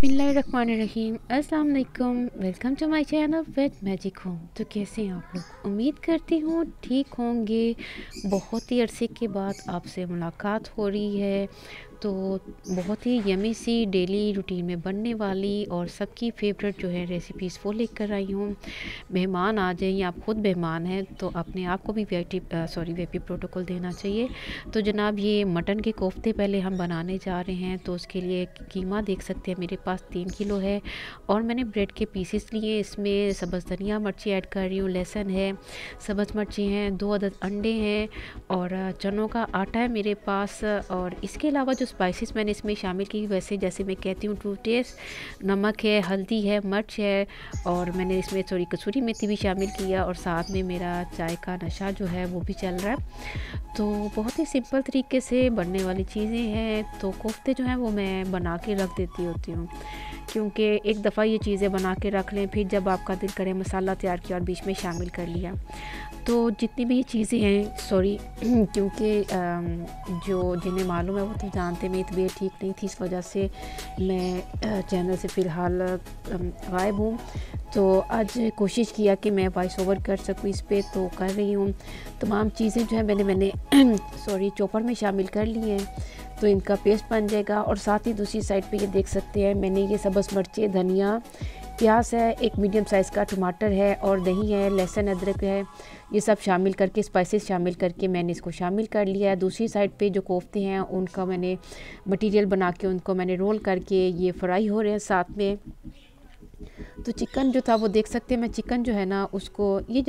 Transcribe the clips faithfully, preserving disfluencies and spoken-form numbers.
बिस्मिल्लाहिर्रहमानिर्रहीम। अस्सलाम वालेकुम। Welcome to my channel with magic home. तो कैसे हैं आप लोग? उम्मीद करती हूँ ठीक होंगे। बहुत ही अरसे के बाद आपसे मुलाकात हो रही है। तो बहुत ही यमी सी डेली रूटीन में बनने वाली और सबकी फेवरेट जो है रेसिपीज़ वो लेकर आई हूँ। मेहमान आ जाएं या आप ख़ुद मेहमान हैं तो अपने आप को भी वीआईपी सॉरी वीआईपी प्रोटोकॉल देना चाहिए। तो जनाब ये मटन के कोफ्ते पहले हम बनाने जा रहे हैं। तो उसके लिए कीमा देख सकते हैं मेरे पास तीन किलो है और मैंने ब्रेड के पीसेस लिए। इसमें सब्ज़ धनिया मिर्ची ऐड कर रही हूँ, लहसुन है, सब्ज़ मिर्ची हैं, दो अदद अंडे हैं और चनों का आटा है मेरे पास। और इसके अलावा जो स्पाइसेस मैंने इसमें शामिल की, वैसे जैसे मैं कहती हूँ टू टेस्ट, नमक है, हल्दी है, मिर्च है और मैंने इसमें थोड़ी कसूरी मेथी भी शामिल किया और साथ में मेरा चाय का नशा जो है वो भी चल रहा है। तो बहुत ही सिंपल तरीके से बनने वाली चीज़ें हैं। तो कोफ्ते जो हैं वो मैं बना के रख देती होती हूँ, क्योंकि एक दफ़ा ये चीज़ें बना के रख लें, फिर जब आपका दिल करे मसाला तैयार किया और बीच में शामिल कर लिया। तो जितनी भी ये चीज़ें हैं, सॉरी क्योंकि जो जिन्हें मालूम है वो तो जानते, मेरी तबीयत ठीक नहीं थी, इस वजह से मैं चैनल से फ़िलहाल गायब हूँ। तो आज कोशिश किया कि मैं वॉइस ओवर कर सकूँ इस पे, तो कर रही हूँ। तमाम चीज़ें जो है मैंने मैंने सॉरी चॉपर में शामिल कर ली हैं, तो इनका पेस्ट बन जाएगा। और साथ ही दूसरी साइड पे ये देख सकते हैं मैंने ये सब्ज़ मिर्चें, धनिया, प्याज है, एक मीडियम साइज़ का टमाटर है और दही है, लहसुन अदरक है, ये सब शामिल करके स्पाइसेस शामिल करके मैंने इसको शामिल कर लिया है। दूसरी साइड पे जो कोफ्ते हैं उनका मैंने मटेरियल बना के उनको मैंने रोल करके ये फ्राई हो रहे हैं साथ में। तो चिकन जो था वो देख सकते हैं, मैं चिकन जो है ना उसको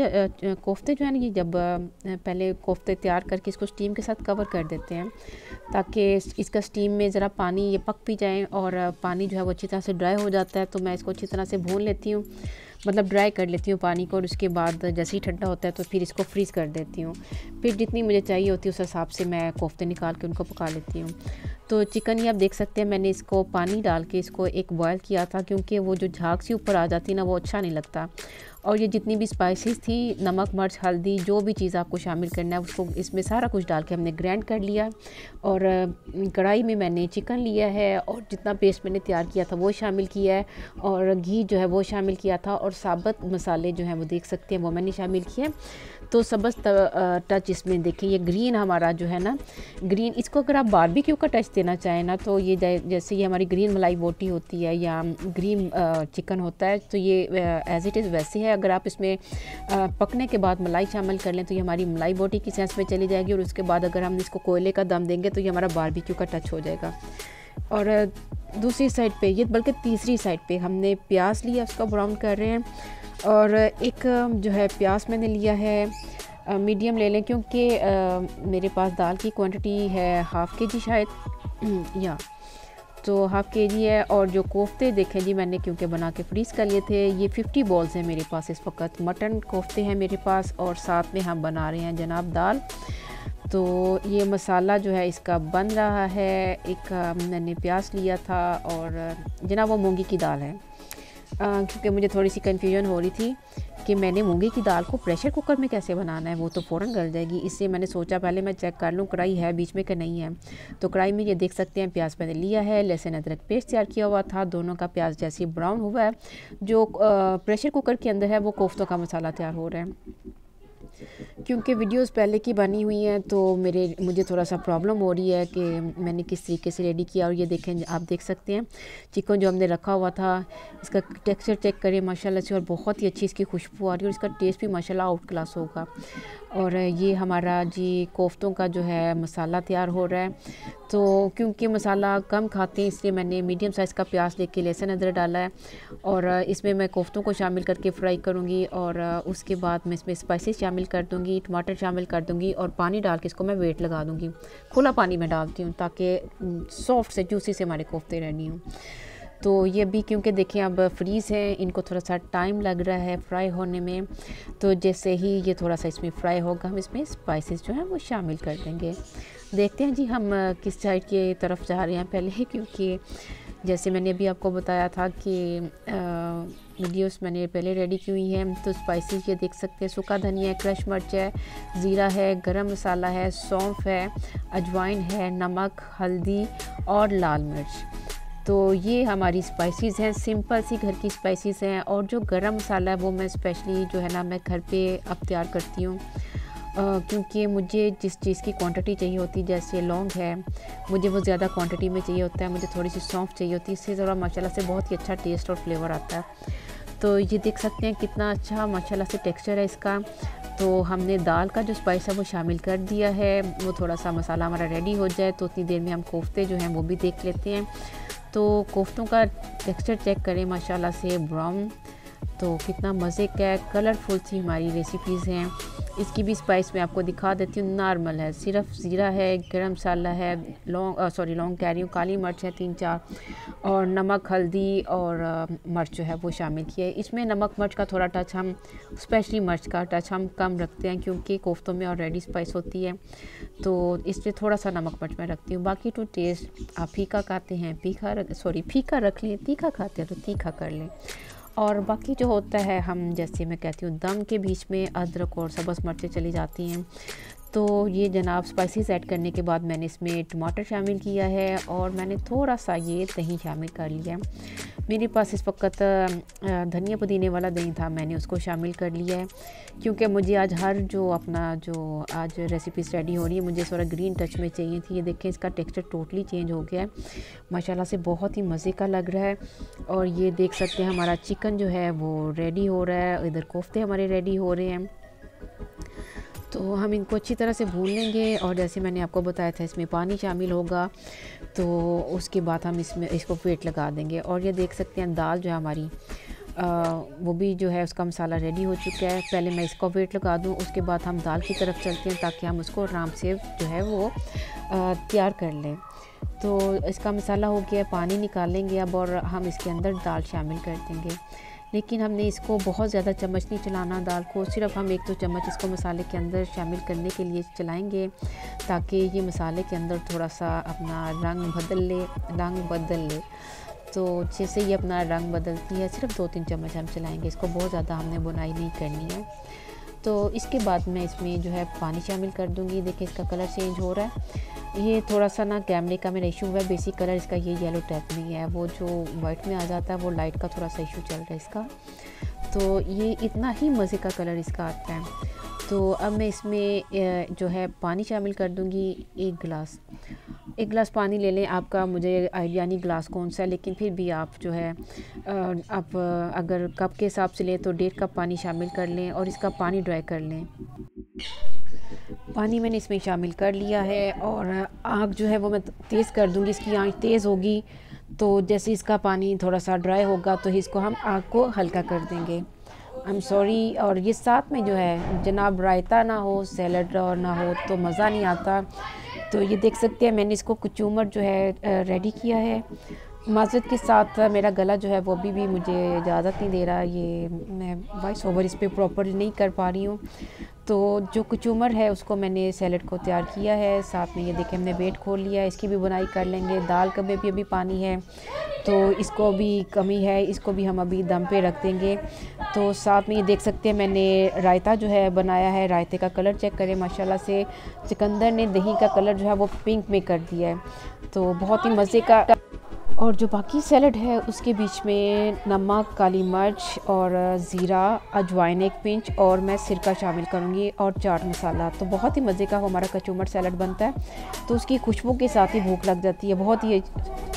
ये कोफ्ते जो है ना ये जब पहले कोफ्ते तैयार करके इसको स्टीम के साथ कवर कर देते हैं ताकि इसका स्टीम में ज़रा पानी ये पक भी जाए और पानी जो है वो अच्छी तरह से ड्राई हो जाता है। तो मैं इसको अच्छी तरह से भून लेती हूँ, मतलब ड्राई कर लेती हूँ पानी को, और उसके बाद जैसे ही ठंडा होता है तो फिर इसको फ्रीज़ कर देती हूँ। फिर जितनी मुझे चाहिए होती है उस हिसाब से मैं कोफ्ते निकाल के उनको पका लेती हूँ। तो चिकन ये आप देख सकते हैं मैंने इसको पानी डाल के इसको एक बॉयल किया था, क्योंकि वो जो झाग सी ऊपर आ जाती है ना वो अच्छा नहीं लगता। और ये जितनी भी स्पाइसेस थी, नमक, मिर्च, हल्दी, जो भी चीज़ आपको शामिल करना है उसको इसमें सारा कुछ डाल के हमने ग्राइंड कर लिया। और कढ़ाई में मैंने चिकन लिया है और जितना पेस्ट मैंने तैयार किया था वो शामिल किया है और घी जो है वो शामिल किया था और साबुत मसाले जो हैं वो देख सकते हैं वो मैंने शामिल किए। तो सब्ज़ टच इसमें देखें, ये ग्रीन हमारा जो है ना ग्रीन, इसको अगर आप बारबेक्यू का टच देना चाहें ना तो ये जैसे ये हमारी ग्रीन मलाई बोटी होती है या ग्रीन चिकन होता है, तो ये एज़ इट इज़ वैसे है। अगर आप इसमें पकने के बाद मलाई शामिल कर लें तो ये हमारी मलाई बोटी की सेंस में चली जाएगी, और उसके बाद अगर हम इसको कोयले का दम देंगे तो ये हमारा बारबेक्यू का टच हो जाएगा। और दूसरी साइड पे ये, बल्कि तीसरी साइड पे हमने प्याज लिया, उसका ब्राउन कर रहे हैं। और एक जो है प्याज मैंने लिया है, मीडियम ले लें क्योंकि मेरे पास दाल की क्वांटिटी है हाफ़ के जी शायद या तो हाफ़ के जी है। और जो कोफ्ते देखें जी मैंने क्योंकि बना के फ्रीज़ कर लिए थे, ये फिफ्टी बॉल्स हैं मेरे पास इस वक्त, मटन कोफ्ते हैं मेरे पास और साथ में हम बना रहे हैं जनाब दाल। तो ये मसाला जो है इसका बन रहा है। एक मैंने प्याज लिया था और जनाब वो मूंगी की दाल है, क्योंकि मुझे थोड़ी सी कन्फ्यूजन हो रही थी कि मैंने मूंगी की दाल को प्रेशर कुकर में कैसे बनाना है, वो तो फ़ौरन गल जाएगी। इससे मैंने सोचा पहले मैं चेक कर लूँ कढ़ाई है बीच में कि नहीं है। तो कढ़ाई में ये देख सकते हैं प्याज मैंने लिया है, लहसुन अदरक पेस्ट तैयार किया हुआ था, दोनों का प्याज जैसे ब्राउन हुआ है, जो प्रेशर कुकर के अंदर है वो कोफ्तों का मसाला तैयार हो रहा है। क्योंकि वीडियोस पहले की बनी हुई हैं तो मेरे मुझे थोड़ा सा प्रॉब्लम हो रही है कि मैंने किस तरीके से रेडी किया। और ये देखें, आप देख सकते हैं चिकन जो हमने रखा हुआ था, इसका टेक्सचर चेक करें माशाल्लाह से, और बहुत ही अच्छी इसकी खुशबू आ रही है और इसका टेस्ट भी माशाल्लाह आउट क्लास होगा। और ये हमारा जी कोफ्तों का जो है मसाला तैयार हो रहा है। तो क्योंकि मसाला कम खाते हैं इसलिए मैंने मीडियम साइज़ का प्याज लेके लहसुन अदरक डाला है और इसमें मैं कोफ्तों को शामिल करके फ्राई करूँगी। और उसके बाद मैं इसमें स्पाइसेस शामिल कर दूँगी, टमाटर शामिल कर दूँगी और पानी डाल के इसको मैं वेट लगा दूँगी। खुला पानी मैं डालती हूँ ताकि सॉफ्ट से जूसी से हमारे कोफ्ते रेडी हों। तो ये भी क्योंकि देखिए अब फ्रीज़ है, इनको थोड़ा सा टाइम लग रहा है फ्राई होने में। तो जैसे ही ये थोड़ा सा इसमें फ्राई होगा हम इसमें स्पाइसेस जो हैं वो शामिल कर देंगे। देखते हैं जी हम किस साइड की तरफ जा रहे हैं पहले, क्योंकि जैसे मैंने अभी आपको बताया था कि वीडियोस मैंने पहले रेडी की हुई हैं। तो स्पाइसेस ये देख सकते हैं, सूखा धनिया है, क्रश मिर्च है, ज़ीरा है, गरम मसाला है, सौंफ है, अजवाइन है, नमक, हल्दी और लाल मिर्च। तो ये हमारी स्पाइसेस हैं, सिंपल सी घर की स्पाइसेस हैं। और जो गरम मसाला है वो मैं स्पेशली जो है ना मैं घर पे अब तैयार करती हूँ, क्योंकि मुझे जिस चीज़ की क्वांटिटी चाहिए होती है, जैसे लौंग है, मुझे वो ज़्यादा क्वांटिटी में चाहिए होता है, मुझे थोड़ी सी सौंफ चाहिए होती है, इससे ज़रा माशाल्लाह से बहुत ही अच्छा टेस्ट और फ्लेवर आता है। तो ये देख सकते हैं कितना अच्छा माशाल्लाह से टेक्सचर है इसका। तो हमने दाल का जो स्पाइस है वो शामिल कर दिया है। वो थोड़ा सा मसाला हमारा रेडी हो जाए तो उतनी देर में हम कोफ्ते जो हैं वो भी देख लेते हैं। तो कोफ्तों का टेक्सचर चेक करें, माशाल्लाह से ब्राउन, तो कितना मज़े का कलरफुल सी हमारी रेसिपीज़ हैं। इसकी भी स्पाइस मैं आपको दिखा देती हूँ। नॉर्मल है, सिर्फ ज़ीरा है, गरम मसाला है, लौंग सॉरी लौंग कह रही हूँ, काली मिर्च है तीन चार, और नमक, हल्दी और मिर्च जो है वो शामिल किया है। इसमें नमक मिर्च का थोड़ा टच हम स्पेशली मिर्च का टच हम कम रखते हैं, क्योंकि कोफ्तों में ऑलरेडी स्पाइस होती है, तो इसलिए थोड़ा सा नमक मिर्च मैं रखती हूँ। बाकी टू टेस्ट आप फीका खाते हैं फीका सॉरी फीका रख लें, तीखा खाते हैं तो तीखा कर लें। और बाकी जो होता है, हम जैसे मैं कहती हूँ दम के बीच में अदरक और सब्ज़ मिर्चें चली जाती हैं। तो ये जनाब स्पाइसेस ऐड करने के बाद मैंने इसमें टमाटर शामिल किया है और मैंने थोड़ा सा ये दही शामिल कर लिया है। मेरे पास इस वक्त धनिया पुदीने वाला दही था, मैंने उसको शामिल कर लिया है, क्योंकि मुझे आज हर जो अपना जो आज रेसिपीज़ रेडी हो रही है मुझे थोड़ा ग्रीन टच में चाहिए थी। ये देखें इसका टेक्सचर टोटली चेंज हो गया है, माशाल्लाह से बहुत ही मज़े का लग रहा है। और ये देख सकते हैं हमारा चिकन जो है वो रेडी हो रहा है, इधर कोफ्ते हमारे रेडी हो रहे हैं। तो हम इनको अच्छी तरह से भून लेंगे। और जैसे मैंने आपको बताया था इसमें पानी शामिल होगा, तो उसके बाद हम इसमें इसको वेट लगा देंगे। और ये देख सकते हैं दाल जो है हमारी आ, वो भी जो है उसका मसाला रेडी हो चुका है। पहले मैं इसको वेट लगा दूं, उसके बाद हम दाल की तरफ चलते हैं ताकि हम उसको आराम से जो है वो तैयार कर लें। तो इसका मसाला हो गया, पानी निकालेंगे अब और हम इसके अंदर दाल शामिल कर देंगे। लेकिन हमने इसको बहुत ज़्यादा चम्मच नहीं चलाना दाल को, सिर्फ हम एक दो चम्मच इसको मसाले के अंदर शामिल करने के लिए चलाएंगे, ताकि ये मसाले के अंदर थोड़ा सा अपना रंग बदल ले रंग बदल ले तो जैसे ये अपना रंग बदलती है, सिर्फ दो तीन चम्मच हम चलाएंगे इसको, बहुत ज़्यादा हमने बुनाई नहीं करनी है। तो इसके बाद मैं इसमें जो है पानी शामिल कर दूँगी। देखिए इसका कलर चेंज हो रहा है, ये थोड़ा सा ना कैमरे का मेरा इशू है, बेसिक कलर इसका ये येलो टाइप में है, वो जो वाइट में आ जाता है वो लाइट का थोड़ा सा इशू चल रहा है इसका। तो ये इतना ही मज़े का कलर इसका आता है। तो अब मैं इसमें जो है पानी शामिल कर दूँगी, एक गिलास एक गिलास पानी ले लें। आपका मुझे आइडिया नहीं गिलास कौन सा है, लेकिन फिर भी आप जो है आप अगर कप के हिसाब से लें तो डेढ़ कप पानी शामिल कर लें और इसका पानी ड्राई कर लें। पानी मैंने इसमें शामिल कर लिया है और आग जो है वो मैं तेज़ कर दूँगी, इसकी आँच तेज़ होगी तो जैसे इसका पानी थोड़ा सा ड्राई होगा तो इसको हम आग को हल्का कर देंगे। I am sorry. और ये साथ में जो है जनाब रायता ना हो, सैलड और ना हो तो मज़ा नहीं आता। तो ये देख सकते हैं मैंने इसको कुचूमर जो है रेडी किया है। माज़रत के साथ मेरा गला जो है वो अभी भी मुझे इजाज़त नहीं दे रहा, ये मैं वॉइस ओवर इस पर प्रॉपर नहीं कर पा रही हूँ। तो जो कुचूमर है उसको मैंने सैलड को तैयार किया है, साथ में ये देखें हमने वेट खोल लिया है, इसकी भी बुनाई कर लेंगे। दाल का में भी अभी पानी है तो इसको भी कमी है, इसको भी हम अभी दम पे रख देंगे। तो साथ में ये देख सकते हैं मैंने रायता जो है बनाया है, रायते का कलर चेक करें, माशाल्लाह से सिकंदर ने दही का कलर जो है वो पिंक में कर दिया है, तो बहुत ही मज़े का। और जो बाकी सैलड है उसके बीच में नमक, काली मिर्च और ज़ीरा, अजवाइन एक पिंच और मैं सिरका शामिल करूँगी और चाट मसाला। तो बहुत ही मज़े का हमारा कचूमर सैलड बनता है, तो उसकी खुशबू के साथ ही भूख लग जाती है। बहुत ही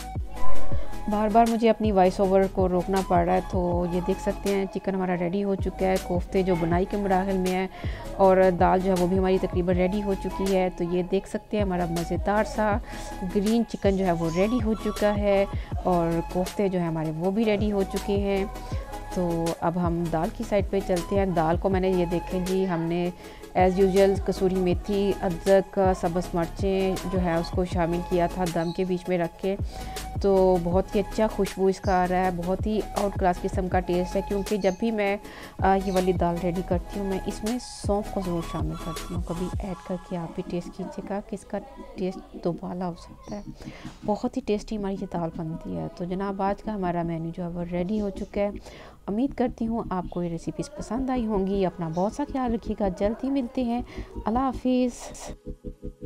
बार बार मुझे अपनी वॉइस ओवर को रोकना पड़ रहा है। तो ये देख सकते हैं चिकन हमारा रेडी हो चुका है, कोफ्ते जो बुनाई के मराहल में है और दाल जो है वो भी हमारी तकरीबन रेडी हो चुकी है। तो ये देख सकते हैं हमारा मज़ेदार सा ग्रीन चिकन जो है वो रेडी हो चुका है और कोफ्ते जो है हमारे वो भी रेडी हो चुके हैं। तो अब हम दाल की साइड पे चलते हैं। दाल को मैंने ये देखें जी, हमने एज़ यूजुअल कसूरी मेथी, अदरक, सब्ज़ मिर्चें जो है उसको शामिल किया था दम के बीच में रख के। तो बहुत ही अच्छा खुशबू इसका आ रहा है, बहुत ही आउट क्लास किस्म का टेस्ट है। क्योंकि जब भी मैं आ, ये वाली दाल रेडी करती हूँ मैं इसमें सौंफ को ज़रूर शामिल करती हूँ। कभी ऐड करके आप भी टेस्ट कीजिएगा कि इसका टेस्ट दोबाला हो सकता है। बहुत ही टेस्टी हमारी ये दाल बनती है। तो जनाब आज का हमारा मेन्यू जो है वो रेडी हो चुका है। उम्मीद करती हूँ आपको ये रेसिपीज़ पसंद आई होंगी। अपना बहुत सा ख्याल रखिएगा, जल्द ही मिलते हैं। अल्लाह हाफिज़।